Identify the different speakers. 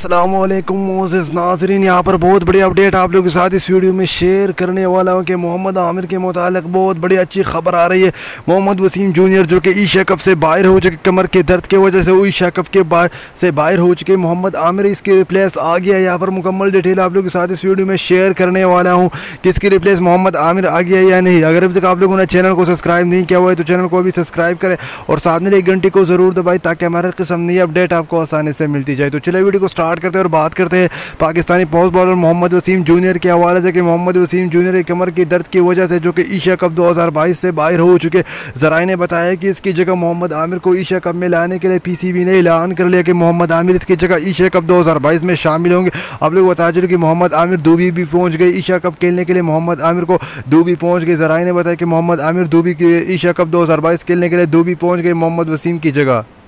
Speaker 1: अस्सलामुअलैकुम मोज़ेज़ नाज़रीन, यहाँ पर बहुत बड़ी अपडेट आप लोगों के साथ इस वीडियो में शेयर करने वाला हूँ कि मोहम्मद आमिर के मुतालिक बहुत बड़ी अच्छी खबर आ रही है। मोहम्मद वसीम जूनियर जो कि एशिया कप से बाहर हो चुके, कमर के दर्द की वजह से वो एशिया कप के से बाहर हो चुके। मोहम्मद आमिर इसके रिप्लेस आ गया। यहाँ पर मुकम्मल डिटेल आप लोगों के साथ इस वीडियो में शेयर करने वाला हूँ कि इसकी रिप्लेस मोहम्मद आमिर आ गया या नहीं। अगर अभी तक आप लोगों ने चैनल को सब्सक्राइब नहीं किया हुआ है तो चैनल को भी सब्सक्राइब करें और साथ में एक घंटे को ज़रूर दबाएं ताकि हमारे किस्म नई अपडेट आपको आसानी से मिलती जाए। तो चलिए वीडियो को स्टार्ट करते हैं और बात करते हैं Pakistani fast bowler Mohammad Wasim junior के हवाले से कि मोहम्मद वसीम जूनियर की कमर की दर्द की वजह से जो कि एशिया कप 2022 से बाहर हो चुके। ज़राए ने बताया कि इसकी जगह मोहम्मद आमिर को एशिया कप में लाने के लिए पीसीबी ने ऐलान कर लिया कि मोहम्मद आमिर इसकी जगह एशिया कप 2022 में शामिल होंगे। आप लोग बता चले कि मोहम्मद आमिर दुबई भी पहुंच गए एशिया कप खेलने के लिए। मोहम्मद आमिर को दुबई पहुंच गए। ज़राए ने बताया कि मोहम्मद आमिर दुबई के एशिया कप 2022 खेलने के लिए दुबई पहुंच गए मोहम्मद वसीम की जगह।